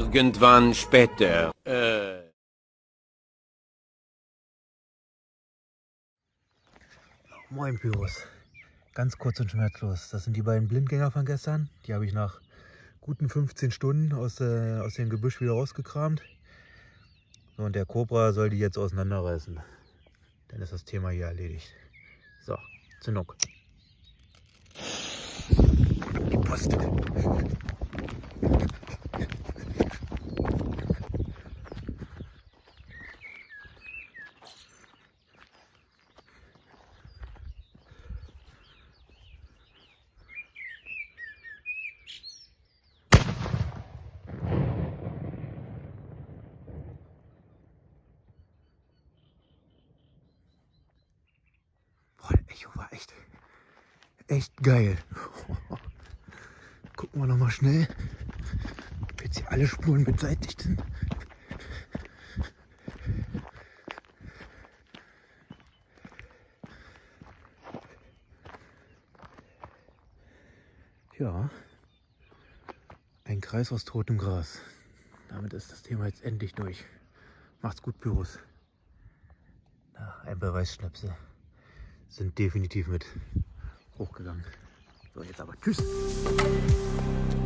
Irgendwann später. Moin Pyros. Ganz kurz und schmerzlos. Das sind die beiden Blindgänger von gestern. Die habe ich nach guten 15 Stunden aus dem Gebüsch wieder rausgekramt. So, und der Cobra soll die jetzt auseinanderreißen. Dann ist das Thema hier erledigt. So, Zündung. Die Post. Boah, der Echo war echt geil. Gucken wir noch mal schnell, ob jetzt hier alle Spuren beseitigt sind. Ja, ein Kreis aus totem Gras. Damit ist das Thema jetzt endlich durch. Macht's gut, Pyros. Ein Beweisschnäpse sind definitiv mit hochgegangen. So, jetzt aber tschüss.